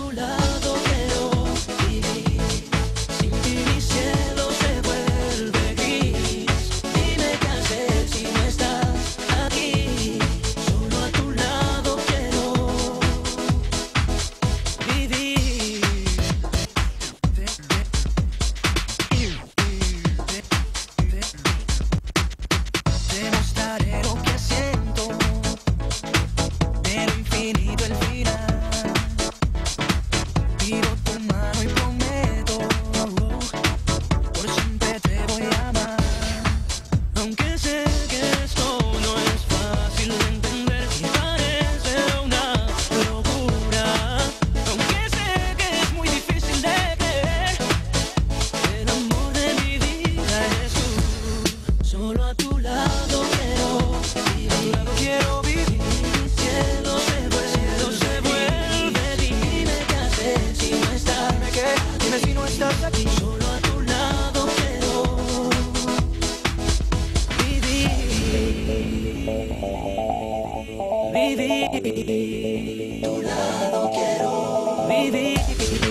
tu lado quiero vivir. Sin ti mi cielo se vuelve gris. Dime qué hacer si no estás aquí. Solo a tu lado quiero vivir. Demostraré lo que siento, de lo infinito el final. Pido tu mano y prometo, por siempre te voy a amar. Aunque sé que esto no es fácil de entender y parece una locura. Aunque sé que es muy difícil de creer, el amor de mi vida eres tú. Solo a tu lado quiero vivir. Quiero vivir. Mi cielo se vuelve gris. Dime qué hacer si no estás. Dime si no estás aquí. Solo a tu lado quiero vivir. Vivir. Tu lado quiero vivir.